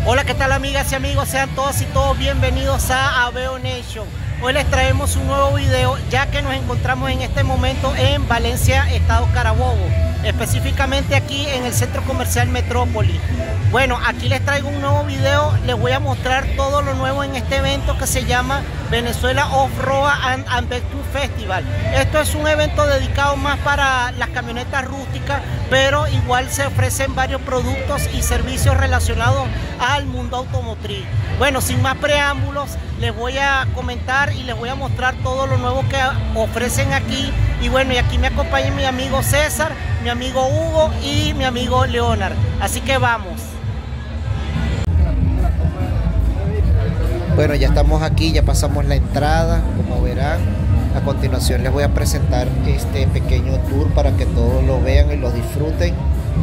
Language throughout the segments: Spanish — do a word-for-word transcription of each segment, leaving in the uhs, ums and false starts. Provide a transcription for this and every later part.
Hola, ¿qué tal amigas y amigos? Sean todos y todos bienvenidos a Aveo Nation. Hoy les traemos un nuevo video ya que nos encontramos en este momento en Valencia, Estado Carabobo, específicamente aquí en el centro comercial Metrópoli. Bueno, aquí les traigo un nuevo video, les voy a mostrar todo lo nuevo en este evento que se llama Venezuela Off-Road and Adventure Festival. Esto es un evento dedicado más para las camionetas rústicas, pero igual se ofrecen varios productos y servicios relacionados al mundo automotriz. Bueno, sin más preámbulos, les voy a comentar y les voy a mostrar todo lo nuevo que ofrecen aquí. Y bueno, y aquí me acompaña mi amigo César, mi amigo Hugo y mi amigo Leonard. Así que vamos. Bueno, ya estamos aquí, ya pasamos la entrada, como verán. A continuación les voy a presentar este pequeño tour para que todos lo vean y lo disfruten.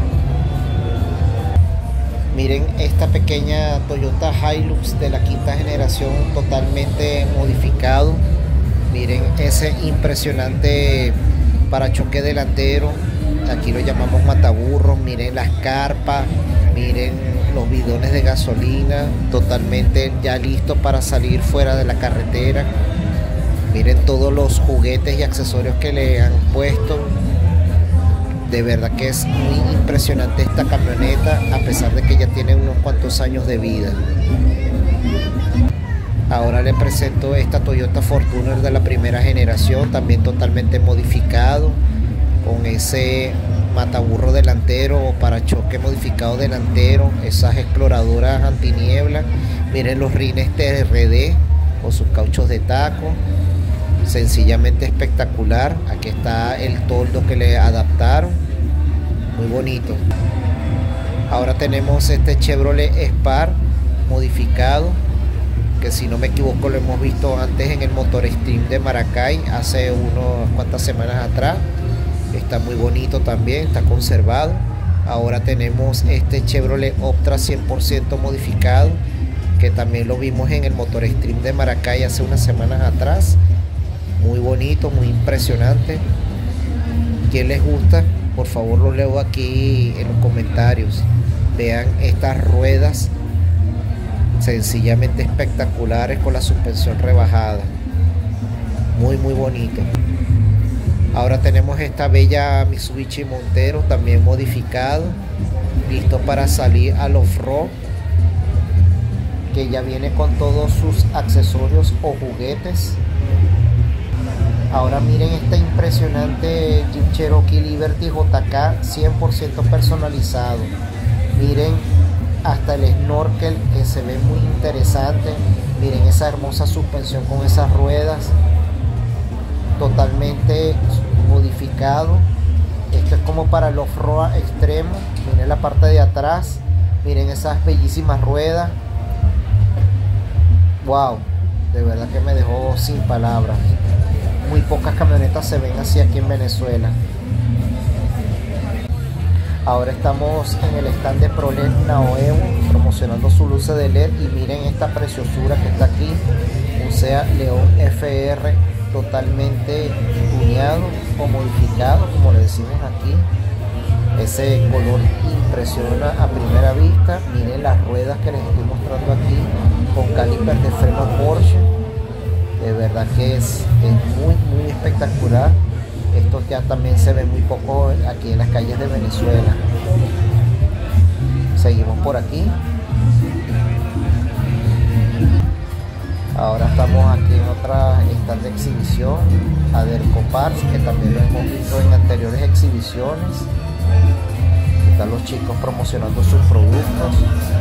Miren esta pequeña Toyota Hilux de la quinta generación, totalmente modificado. Miren ese impresionante parachoque delantero, aquí lo llamamos mataburros. Miren las carpas, miren los bidones de gasolina, totalmente ya listo para salir fuera de la carretera. Miren todos los juguetes y accesorios que le han puesto. De verdad que es muy impresionante esta camioneta, a pesar de que ya tiene unos cuantos años de vida. Ahora le presento esta Toyota Fortuner de la primera generación, también totalmente modificado, con ese mataburro delantero o parachoque modificado delantero, esas exploradoras antiniebla. Miren los rines T R D con sus cauchos de taco, sencillamente espectacular. Aquí está el toldo que le adaptaron, muy bonito. Ahora tenemos este Chevrolet Spark modificado, que si no me equivoco lo hemos visto antes en el Motor Stream de Maracay hace unas cuantas semanas atrás. Está muy bonito también, está conservado. Ahora tenemos este Chevrolet Optra cien por ciento modificado, que también lo vimos en el Motor Stream de Maracay hace unas semanas atrás. Muy bonito, muy impresionante. ¿Quién les gusta? Por favor lo leo aquí en los comentarios. Vean estas ruedas sencillamente espectaculares con la suspensión rebajada. Muy muy bonito. Ahora tenemos esta bella Mitsubishi Montero, también modificado, listo para salir al off-road, que ya viene con todos sus accesorios o juguetes. Ahora miren esta impresionante Jeep Cherokee Liberty J K cien por ciento personalizado. Miren hasta el snorkel, que se ve muy interesante. Miren esa hermosa suspensión con esas ruedas, totalmente modificado. Esto es como para el off-road extremo. Miren la parte de atrás, miren esas bellísimas ruedas. Wow, de verdad que me dejó sin palabras. Muy pocas camionetas se ven así aquí en Venezuela. Ahora estamos en el stand de ProLed Nao Evo, promocionando su luces de L E D. Y miren esta preciosura que está aquí, un Seat León F R totalmente tuneado o modificado, como le decimos aquí. Ese color impresiona a primera vista. Miren las ruedas que les estoy mostrando aquí, con caliper de freno Porsche. De verdad que es, es muy muy espectacular. Esto ya también se ve muy poco aquí en las calles de Venezuela. Seguimos por aquí. Ahora estamos aquí en otra stand de exhibición, Aderco Parts, que también lo hemos visto en anteriores exhibiciones. Están los chicos promocionando sus productos.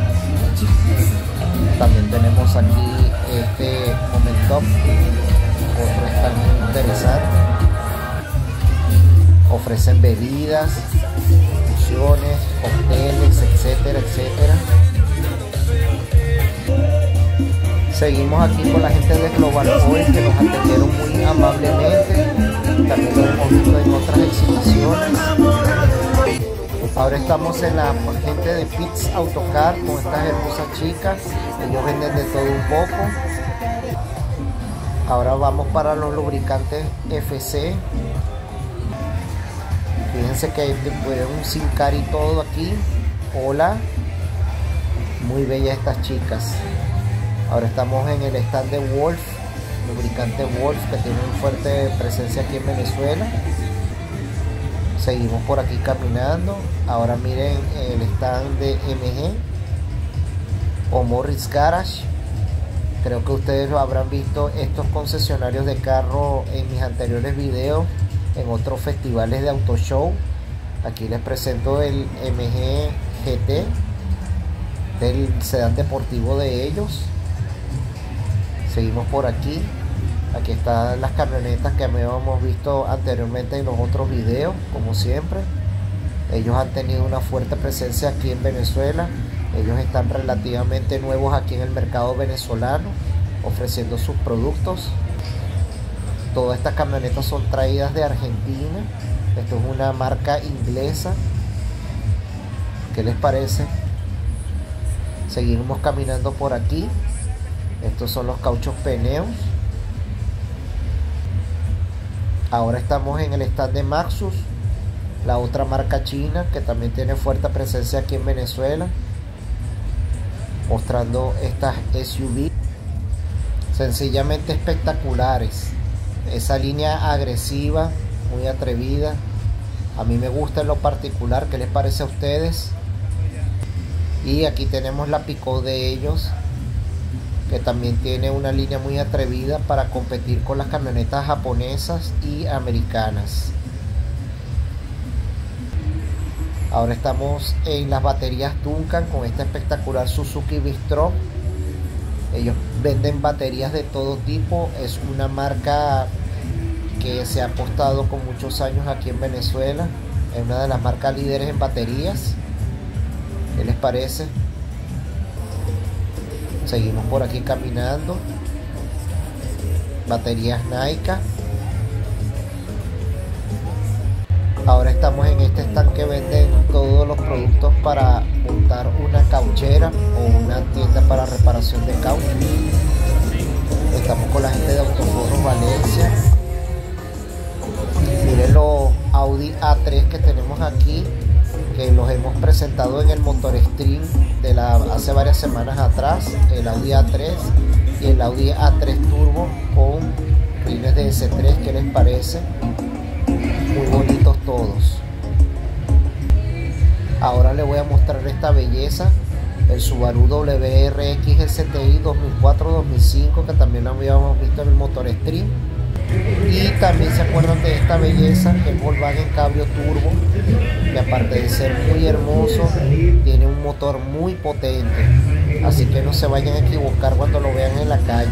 También tenemos aquí este Momentum, otro stand muy interesante. Ofrecen bebidas, infusiones, cócteles, etcétera, etcétera. Seguimos aquí con la gente de Global Oil, que nos atendieron muy amablemente. También lo hemos visto en otras exhibiciones. Ahora estamos en la gente de Pits Autocar con estas hermosas chicas. Ellos venden de todo un poco. Ahora vamos para los lubricantes F C. Fíjense que hay un Sincar y todo aquí. Hola. Muy bellas estas chicas. Ahora estamos en el stand de Wolf, lubricante Wolf, que tiene una fuerte presencia aquí en Venezuela. Seguimos por aquí caminando. Ahora miren el stand de M G o Morris Garage. Creo que ustedes lo habrán visto estos concesionarios de carro en mis anteriores videos, en otros festivales de auto show. Aquí les presento el M G G T, del sedán deportivo de ellos. Seguimos por aquí. Aquí están las camionetas que habíamos visto anteriormente en los otros videos, como siempre. Ellos han tenido una fuerte presencia aquí en Venezuela. Ellos están relativamente nuevos aquí en el mercado venezolano, ofreciendo sus productos. Todas estas camionetas son traídas de Argentina. Esto es una marca inglesa. ¿Qué les parece? Seguimos caminando por aquí. Estos son los cauchos Peneus. Ahora estamos en el stand de Maxus, la otra marca china que también tiene fuerte presencia aquí en Venezuela, mostrando estas S U V sencillamente espectaculares. Esa línea agresiva, muy atrevida, a mí me gusta en lo particular. ¿Qué les parece a ustedes? Y aquí tenemos la Pico de ellos, que también tiene una línea muy atrevida para competir con las camionetas japonesas y americanas. Ahora estamos en las baterías Duncan con esta espectacular Suzuki Bistro. Ellos venden baterías de todo tipo. Es una marca que se ha apostado con muchos años aquí en Venezuela. Es una de las marcas líderes en baterías. ¿Qué les parece? Seguimos por aquí caminando. Baterías Naika. Ahora estamos en este stand que venden todos los productos para montar una cauchera o una tienda para reparación de caucho. Estamos con la gente de Autoforos Valencia. Miren los Audi A tres que tenemos aquí, que los hemos presentado en el Motor Stream de la hace varias semanas atrás. El Audi A tres y el Audi A tres Turbo con rines de S tres. ¿Qué les parece? Muy bonitos todos. Ahora les voy a mostrar esta belleza, el Subaru W R X S T I dos mil cuatro dos mil cinco, que también lo habíamos visto en el Motor Stream. Y también se acuerdan de esta belleza, el Volkswagen Cabrio Turbo, que aparte de ser muy hermoso, tiene un motor muy potente, así que no se vayan a equivocar cuando lo vean en la calle.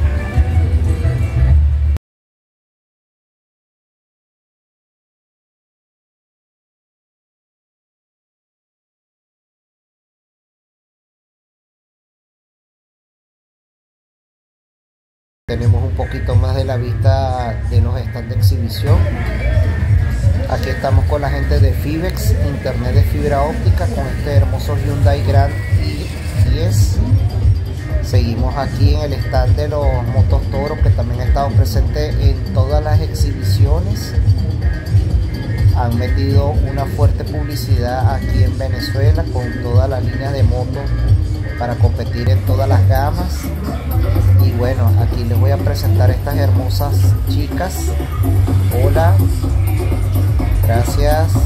Tenemos un poquito más de la vista de los stands de exhibición. Aquí estamos con la gente de Fibex, internet de fibra óptica, con este hermoso Hyundai Grand i diez. Seguimos aquí en el stand de los Motos Toro, que también ha estado presente en todas las exhibiciones. Han metido una fuerte publicidad aquí en Venezuela con todas las líneas de motos para competir en todas las gamas. Y bueno, aquí les voy a presentar estas hermosas chicas. Hola, gracias.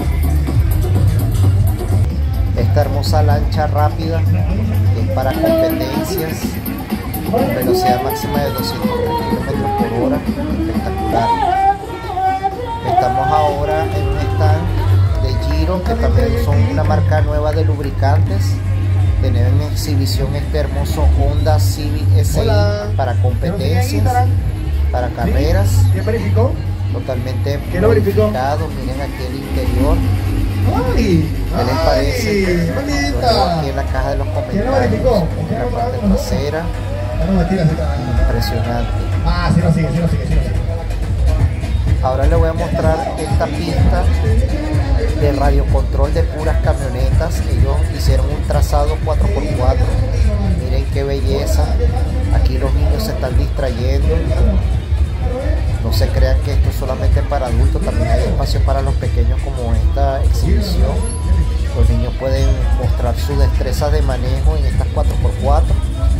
Esta hermosa lancha rápida que es para competencias con velocidad máxima de doscientos tres kilómetros por hora. Espectacular. Estamos ahora en un stand de Giro, que también son una marca nueva de lubricantes. Tenemos en exhibición este hermoso Honda Civic S I. Hola. Para competencias, para carreras. ¿Qué verificó? Totalmente ¿Qué lo verificó? modificado. Miren aquí el interior. ¡Ay! ¿Qué les parece? ¡Ay, bonita! Aquí en la caja de los comentarios. ¿Quién lo verificó? En la parte trasera. No, no, tira, tira. Impresionante. Ah, sí lo sigue, sí lo sigue, sí lo sigue. Ahora les voy a mostrar esta pista de radiocontrol de puras camionetas. Ellos hicieron un trazado cuatro por cuatro. Miren qué belleza. Aquí los niños se están distrayendo. No se crean que esto es solamente para adultos, también hay espacio para los pequeños como esta exhibición. Los niños pueden mostrar su destreza de manejo en estas cuatro por cuatro.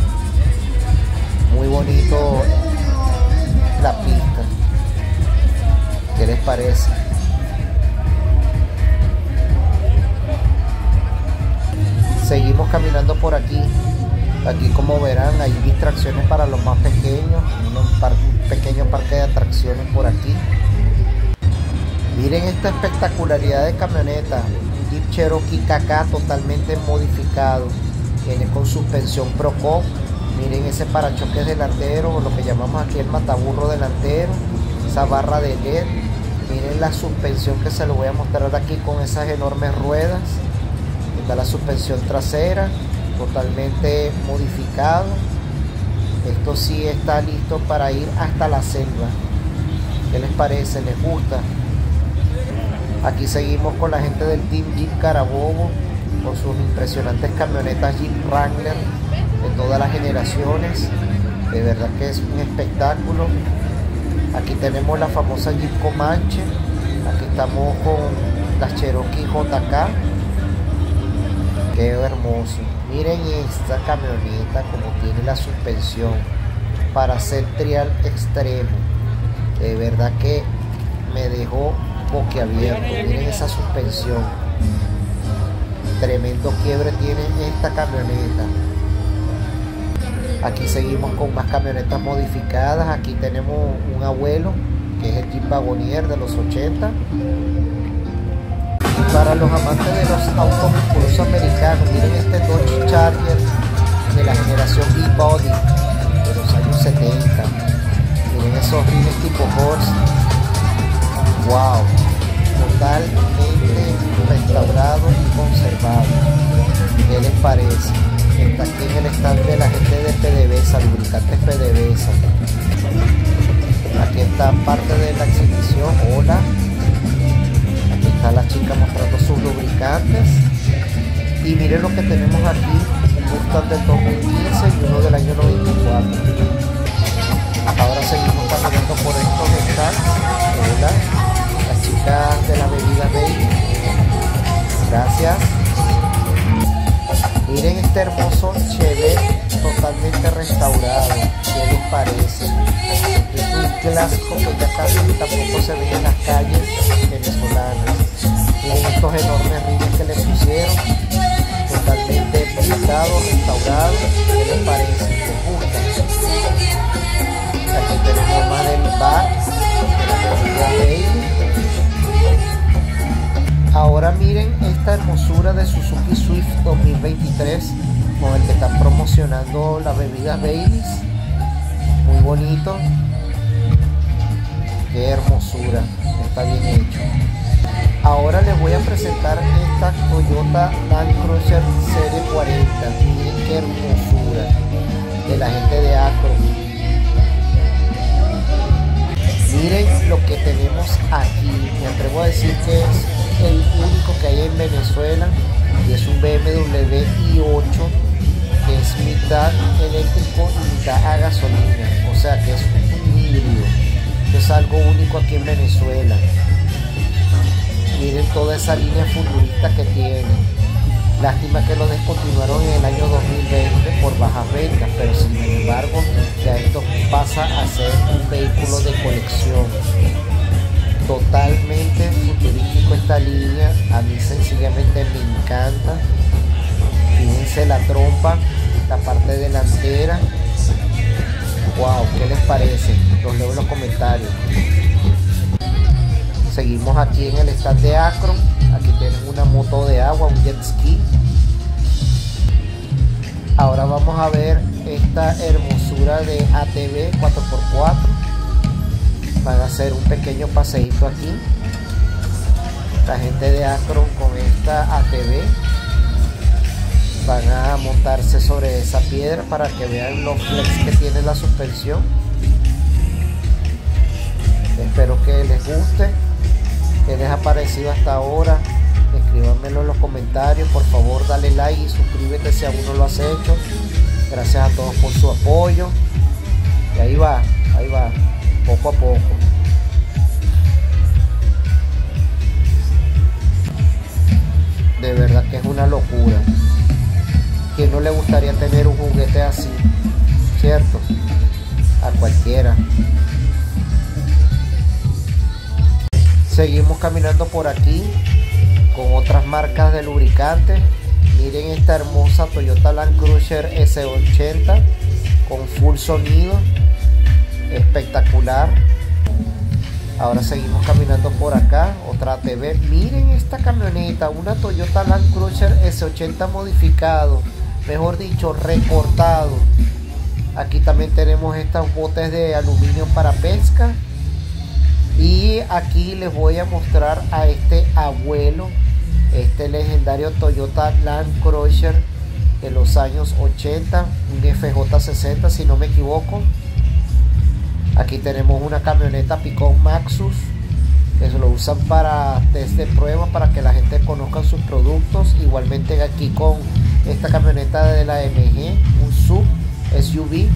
Muy bonito la pista. ¿Qué les parece? Seguimos caminando por aquí. Aquí, como verán, hay distracciones para los más pequeños. Un, par un pequeño parque de atracciones por aquí. Miren esta espectacularidad de camioneta. Un Jeep Cherokee K K totalmente modificado. Viene con suspensión Procop. Miren ese parachoques delantero, lo que llamamos aquí el mataburro delantero. Esa barra de L E D. Miren la suspensión, que se lo voy a mostrar aquí con esas enormes ruedas. Está la suspensión trasera, totalmente modificado. Esto sí está listo para ir hasta la selva. ¿Qué les parece? ¿Les gusta? Aquí seguimos con la gente del Team Jeep Carabobo, con sus impresionantes camionetas Jeep Wrangler de todas las generaciones. De verdad que es un espectáculo. Aquí tenemos la famosa Jeep Comanche. Aquí estamos con las Cherokee J K. Qué hermoso. Miren esta camioneta como tiene la suspensión para hacer trial extremo. De verdad que me dejó boquiabierto. Miren esa suspensión. Tremendo quiebre tiene esta camioneta. Aquí seguimos con más camionetas modificadas. Aquí tenemos un abuelo, que es el Jeep Wagoneer de los ochenta. Y para los amantes de los autos musculosos americanos, miren este Dodge Charger de la generación B-Body de los años setenta. Miren esos rines tipo Horse. Wow, totalmente restaurado y conservado. ¿Qué les parece? Está aquí en el stand de la gente de PDVSA, lubricantes PDVSA. Aquí está parte de la exhibición. Hola. Aquí está la chica mostrando sus lubricantes. Y miren lo que tenemos aquí: un Mustang del dos mil quince y uno del año noventa y cuatro. Ahora seguimos caminando por estos stands. Hola. Las chicas de la bebida Baby. Gracias. Miren este hermoso Chevette totalmente restaurado. ¿Qué les parece? Es un clásico que ya casi tampoco se ve en las calles venezolanas. Miren estos enormes rines que le pusieron, totalmente pintados, restaurados. ¿Qué les parece? ¿Les gusta? Aquí tenemos más del bar de la Baby. Ahora miren esta hermosura de Suzuki Swift dos mil veintitrés, con el que están promocionando las bebidas Baileys. Muy bonito. Qué hermosura, está bien hecho. Ahora les voy a presentar esta Toyota Land Cruiser Serie cuarenta. Miren qué hermosura, de la gente de Acro. Miren lo que tenemos aquí. Me atrevo a decir que es el único que hay en Venezuela, y es un B M W i ocho, que es mitad eléctrico y mitad a gasolina, o sea que es un híbrido. Es algo único aquí en Venezuela. Miren toda esa línea futurista que tiene. Lástima que lo descontinuaron en el año dos mil veinte por bajas ventas, pero sin embargo ya esto pasa a ser un vehículo de colección. Totalmente futurístico esta línea, a mí sencillamente me encanta. Fíjense la trompa, la parte delantera. Wow, ¿qué les parece? Los leo en los comentarios. Seguimos aquí en el stand de Acron. Aquí tienen una moto de agua, un jet ski. Ahora vamos a ver esta hermosura de A T V cuatro por cuatro. Van a hacer un pequeño paseíto aquí. La gente de Acron con esta A T V van a montarse sobre esa piedra para que vean los flex que tiene la suspensión. Espero que les guste. ¿Qué les ha parecido hasta ahora? Escríbanmelo en los comentarios. Por favor, dale like y suscríbete si aún no lo has hecho. Gracias a todos por su apoyo. Y ahí va, ahí va, poco a poco. De verdad que es una locura. ¿Quién no le gustaría tener un juguete así? ¿Cierto? A cualquiera. Seguimos caminando por aquí con otras marcas de lubricantes. Miren esta hermosa Toyota Land Cruiser ese ochenta con full sonido, espectacular. Ahora seguimos caminando por acá, otra T V. Miren esta camioneta, una Toyota Land Cruiser ese ochenta modificado, mejor dicho, recortado. Aquí también tenemos estos botes de aluminio para pesca. Y aquí les voy a mostrar a este abuelo, este legendario Toyota Land Cruiser de los años ochenta, un F J sesenta si no me equivoco. Aquí tenemos una camioneta Pick-up Maxus, que se lo usan para test de prueba, para que la gente conozca sus productos. Igualmente aquí con esta camioneta de la M G, un sub S U V.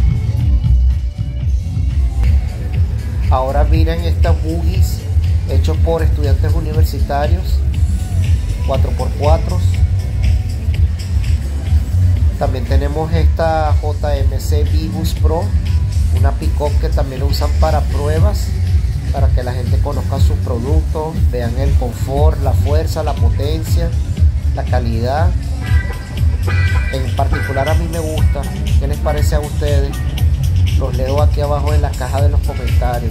Ahora miren estos buggies hechos por estudiantes universitarios, cuatro por cuatro. También tenemos esta J M C V-Bus Pro, una pick-up que también lo usan para pruebas, para que la gente conozca sus productos, vean el confort, la fuerza, la potencia, la calidad. En particular a mí me gusta. ¿Qué les parece a ustedes? Los leo aquí abajo en la caja de los comentarios.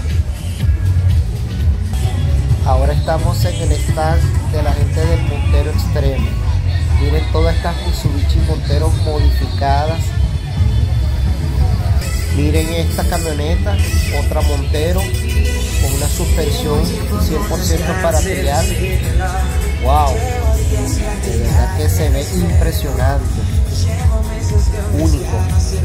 Ahora estamos en el stand de la gente del Montero Extremo. Miren todas estas Mitsubishi Montero modificadas. Miren esta camioneta, otra Montero con una suspensión cien por ciento para trial. Wow, de verdad que se ve impresionante, único.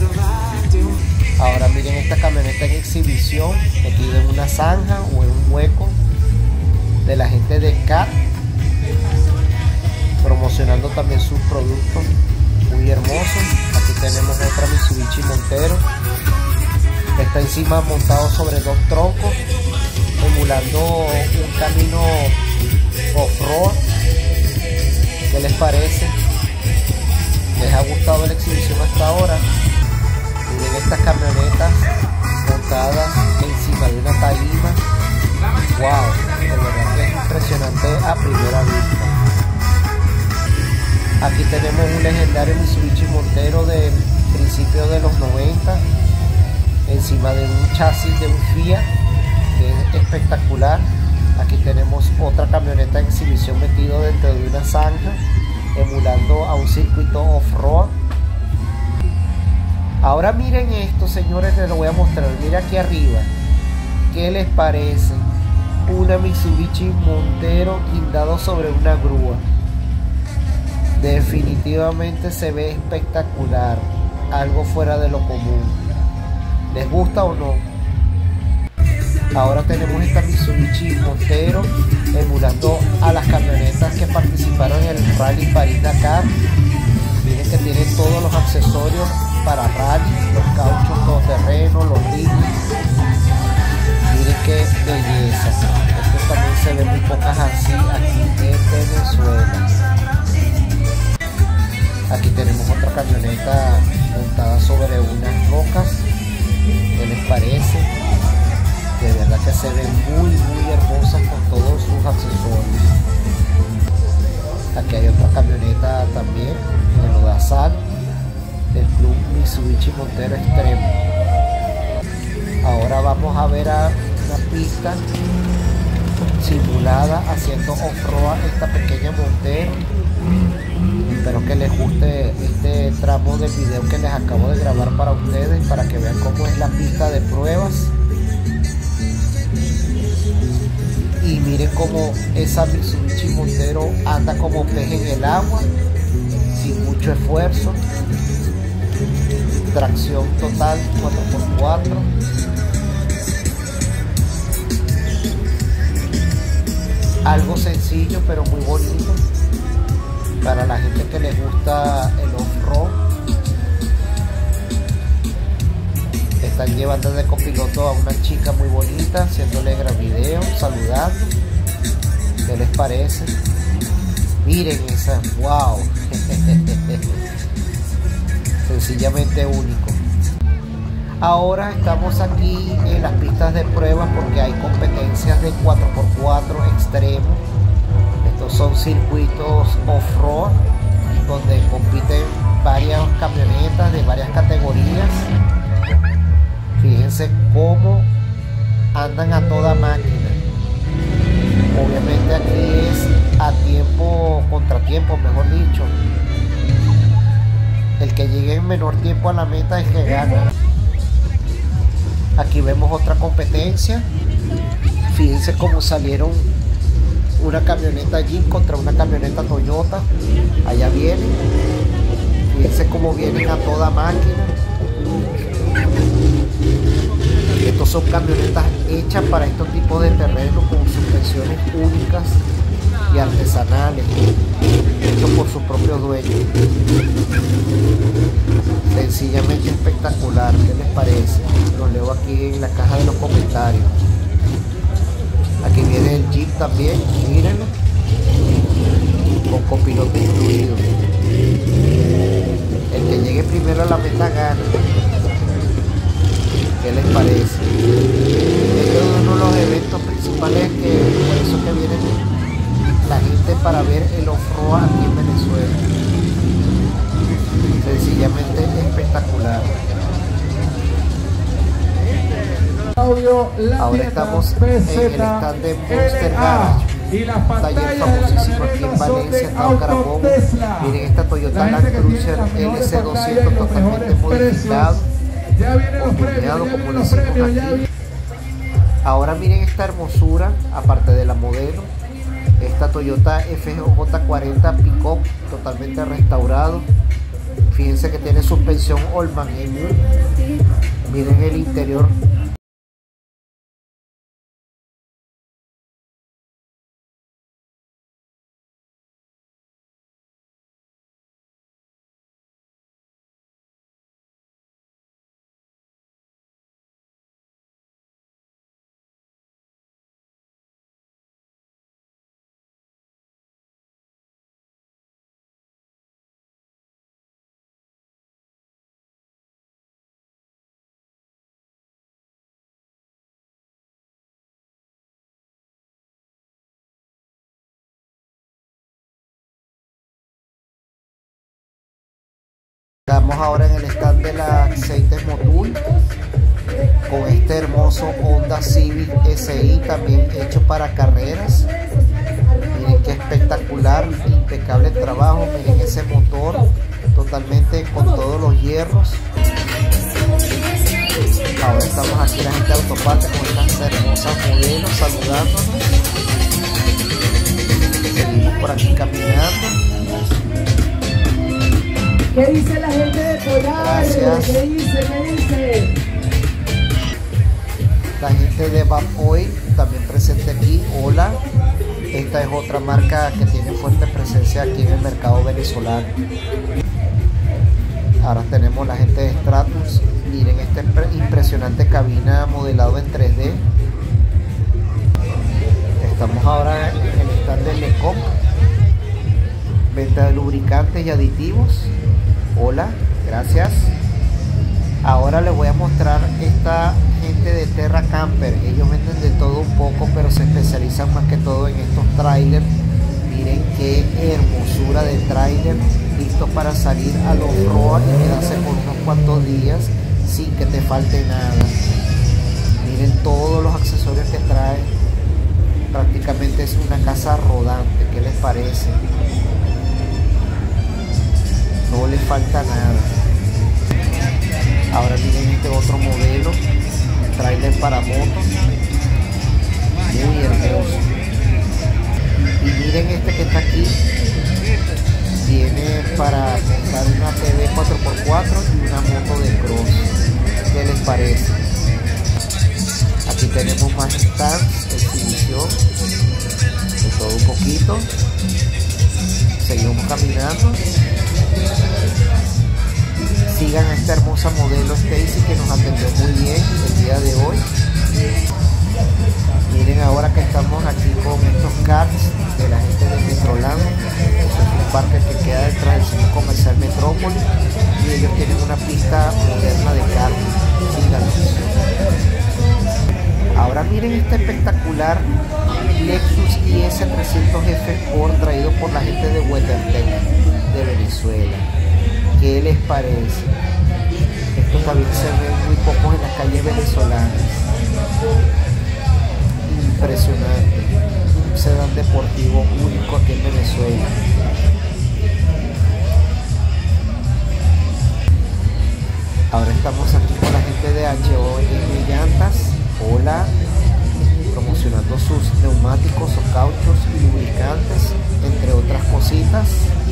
Ahora miren esta camioneta en exhibición, metida en una zanja o en un hueco, de la gente de C A T, promocionando también sus productos, muy hermosos. Aquí tenemos otra Mitsubishi Montero, está encima montado sobre dos troncos, emulando un camino off-road. ¿Qué les parece? ¿Les ha gustado la exhibición hasta ahora? Miren estas camionetas montadas encima de una tarima. Wow, de verdad que es impresionante a primera vista. Aquí tenemos un legendario Mitsubishi Montero de principios de los noventa, encima de un chasis de un Fiat, que es espectacular. Aquí tenemos otra camioneta en exhibición metido dentro de una zanja, emulando a un circuito off-road. Ahora miren esto, señores, les lo voy a mostrar. Miren aquí arriba. ¿Qué les parece? Una Mitsubishi Montero guindado sobre una grúa. Definitivamente se ve espectacular, algo fuera de lo común. ¿Les gusta o no? Ahora tenemos esta Mitsubishi Montero emulando a las camionetas que participaron en el Rally París-Dakar. Miren que tiene todos los accesorios para rally, los cauchos todoterreno, los rines. Miren qué belleza. Esto también se ve muy pocas así aquí en Venezuela. Aquí tenemos otra camioneta montada sobre unas rocas. ¿Qué les parece? De verdad que se ven muy muy hermosas con todos sus accesorios. Aquí hay otra camioneta también en Lodazal del club Mitsubishi Montero Extremo. Ahora vamos a ver a una pista simulada haciendo off-road esta pequeña Montero. Espero que les guste este tramo del video que les acabo de grabar para ustedes, para que vean cómo es la pista de pruebas. Y miren cómo esa Mitsubishi Montero anda como pez en el agua, sin mucho esfuerzo. Tracción total cuatro por cuatro. Algo sencillo pero muy bonito para la gente que les gusta el off-road. Están llevando de copiloto a una chica muy bonita, haciéndole gran video, saludando. ¿Qué les parece? Miren esa, wow. Sencillamente único. Ahora estamos aquí en las pistas de pruebas porque hay competencias de cuatro por cuatro extremos. Estos son circuitos off-road donde compiten varias camionetas de varias categorías. Fíjense cómo andan a toda máquina. Obviamente aquí es a tiempo, contratiempo, mejor dicho. El que llegue en menor tiempo a la meta es que gana. Aquí vemos otra competencia. Fíjense cómo salieron una camioneta Jeep contra una camioneta Toyota. Allá vienen. Fíjense cómo vienen a toda máquina. Estos son camionetas hechas para estos tipos de terreno con suspensiones únicas y artesanales, hechos por sus propios dueños. Sencillamente espectacular. ¿Qué les parece? Lo leo aquí en la caja de los comentarios. Aquí viene el Jeep también, mírenlo, con copiloto incluido. El que llegue primero a la meta gana. ¿Qué les parece? Este es uno de los eventos principales, que por eso que viene la gente para ver el off-road aquí en Venezuela. Sencillamente espectacular. Ahora estamos en el stand de Monster Garage, un taller famosísimo aquí en Valencia, Estado Carabobo. Miren esta Toyota Land Cruiser L C doscientos totalmente modificado, tuneado como lo hicimos aquí. Ahora miren esta hermosura, aparte de la modelo, esta Toyota F J cuarenta Pickup totalmente restaurado. Fíjense que tiene suspensión Allman Emu. Miren el interior. Estamos ahora en el stand de la Acceites Motul con este hermoso Honda Civic S I, también hecho para carreras. Miren qué espectacular, impecable trabajo. Miren ese motor totalmente con todos los hierros. Ahora estamos aquí la gente de Autoparte con estas hermosas modelos saludándonos. Seguimos por aquí caminando. ¿Qué dice la gente de Polar? Gracias. ¿Qué dice? ¿Qué dice? La gente de Vap Oil también presente aquí. Hola. Esta es otra marca que tiene fuerte presencia aquí en el mercado venezolano. Ahora tenemos la gente de Stratus. Miren esta impresionante cabina modelado en tres D. Estamos ahora en el stand de Lecop, venta de lubricantes y aditivos. Hola, gracias. Ahora les voy a mostrar esta gente de Terra Camper. Ellos venden de todo un poco, pero se especializan más que todo en estos trailers. Miren qué hermosura de trailer, listo para salir a los off-road y quedarse por unos cuantos días sin que te falte nada. Miren todos los accesorios que trae. Prácticamente es una casa rodante. ¿Qué les parece? No le falta nada. Ahora miren este otro modelo, trailer para motos, muy hermoso. Y miren este que está aquí, tiene para montar una T V cuatro por cuatro y una moto de cross. ¿Qué les parece? Aquí tenemos más stands, exhibición, de todo un poquito. Seguimos caminando. Sigan a esta hermosa modelo Stacy, que nos atendió muy bien el día de hoy. Miren ahora que estamos aquí con estos karts de la gente de Metroland. Eso es un parque que queda detrás del centro comercial Metrópolis y ellos tienen una pista moderna de karting. Síganos. Ahora miren este espectacular Lexus I S trescientos F Sport traído por la gente de WeatherTech de Venezuela. ¿Qué les parece? Esto también se ve muy poco en las calles venezolanas. Impresionante. Un sedán deportivo único aquí en Venezuela. Ahora estamos aquí con la gente de H O M Llantas. Hola, promocionando sus neumáticos o cauchos y lubricantes, entre otras cositas.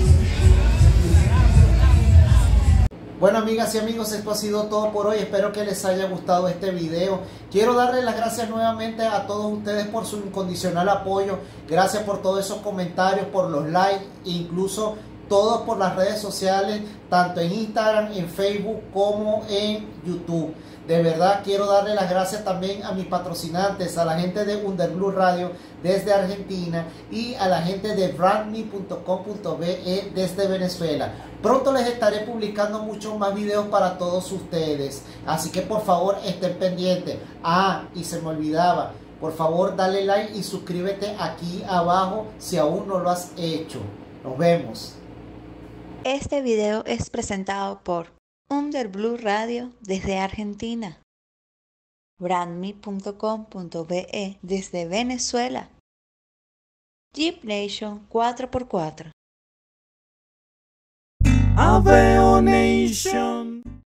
Bueno, amigas y amigos, esto ha sido todo por hoy. Espero que les haya gustado este video. Quiero darles las gracias nuevamente a todos ustedes por su incondicional apoyo. Gracias por todos esos comentarios, por los likes, incluso todos por las redes sociales, tanto en Instagram, en Facebook como en YouTube. De verdad quiero darle las gracias también a mis patrocinantes, a la gente de Underblue Radio desde Argentina y a la gente de brand me punto com punto be desde Venezuela. Pronto les estaré publicando muchos más videos para todos ustedes, así que por favor estén pendientes. Ah, y se me olvidaba, por favor dale like y suscríbete aquí abajo si aún no lo has hecho. Nos vemos. Este video es presentado por Underblue Radio desde Argentina, brand me punto com punto be desde Venezuela, Jeep Nation cuatro por cuatro. Aveo Nation.